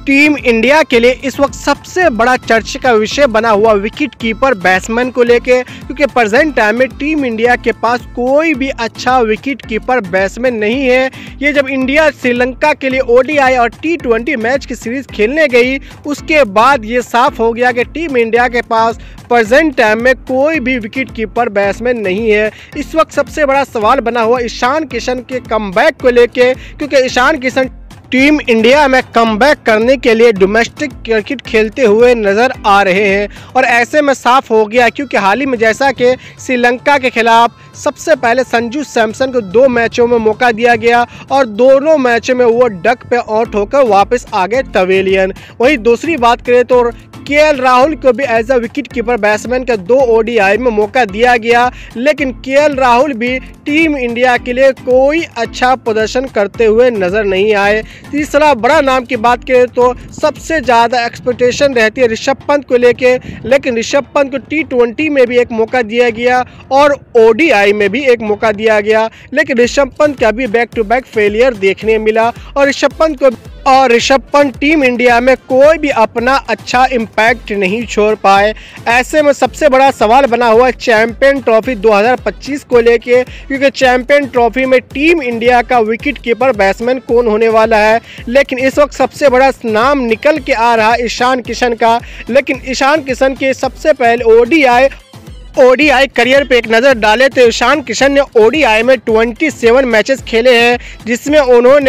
Team India के लिए इस वक्त सबसे बड़ा चर्चा का विषय बना हुआ विकेट कीपर बैट्समैन को लेके, क्योंकि प्रेजेंट टाइम में टीम इंडिया के पास कोई भी अच्छा विकेट कीपर बैट्समैन नहीं है। ये जब इंडिया श्रीलंका के लिए ओडीआई और T20 मैच की सीरीज खेलने गई, उसके बाद ये साफ हो गया कि टीम इंडिया के पास प्रेजेंट टाइम में कोई भी विकेट कीपर बैट्समैन नहीं है। इस वक्त सबसे बड़ा सवाल बना हुआ ईशान किशन के कमबैक को लेके, क्योंकि ईशान किशन टीम इंडिया में कमबैक करने के लिए डोमेस्टिक क्रिकेट खेलते हुए नज़र आ रहे हैं। और ऐसे में साफ हो गया, क्योंकि हाल ही में जैसा कि श्रीलंका के खिलाफ सबसे पहले संजू सैमसन को 2 मैचों में मौका दिया गया और दोनों मैचों में वो डक पे आउट होकर वापस आ गए पवेलियन। वहीं दूसरी बात करें तो केएल राहुल को भी as a wicket keeper batsman का 2 ओडीआई में मौका दिया गया, लेकिन केएल राहुल भी टीम इंडिया के लिए कोई अच्छा प्रदर्शन करते हुए नजर नहीं आए। तीसरा बड़ा नाम की बात करें तो सबसे ज़्यादा एक्सपेक्टेशन रहती है ऋषभ पंत को लेके, लेकिन ऋषभ पंत को T20 में भी एक मौका दिया गया और ओडीआई में भी एक मौका दिया गया, लेकिन ऋषभ पंत का भी बैक टू बैक फेलियर देखने मिला और ऋषभ पंत टीम इंडिया में कोई भी अपना अच्छा इम्पैक्ट नहीं छोड़ पाए। ऐसे में सबसे बड़ा सवाल बना हुआ चैंपियन ट्रॉफी 2025 को लेके, क्योंकि चैंपियन ट्रॉफी में टीम इंडिया का विकेट कीपर बैट्समैन कौन होने वाला है। लेकिन इस वक्त सबसे बड़ा नाम निकल के आ रहा ईशान किशन का, लेकिन ईशान किशन के सबसे पहले ओडीआई करियर पे एक नज़र डाले तो ईशान किशन ने ओडीआई में 27 मैचेस खेले हैं, जिसमें उन्होंने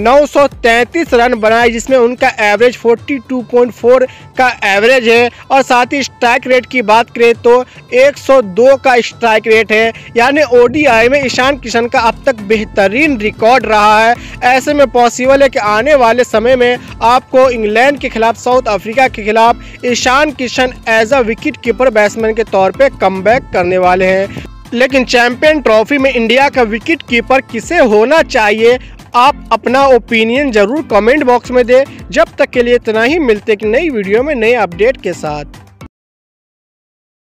933 रन बनाए, जिसमें उनका एवरेज 42.4 का एवरेज है। और साथ ही स्ट्राइक रेट की बात करें तो 102 का स्ट्राइक रेट है, यानी ओडीआई में ईशान किशन का अब तक बेहतरीन रिकॉर्ड रहा है। ऐसे में पॉसिबल है कि आने वाले समय में आपको इंग्लैंड के खिलाफ, साउथ अफ्रीका के खिलाफ Ishan Kishan as a wicket keeper batsman के तौर पे कमबैक करने वाले हैं। लेकिन चैंपियन ट्रॉफी में इंडिया का विकेट कीपर किसे होना चाहिए, आप अपना ओपिनियन जरूर कमेंट बॉक्स में दें। जब तक के लिए इतना ही, मिलते एक नई वीडियो में नए अपडेट के साथ।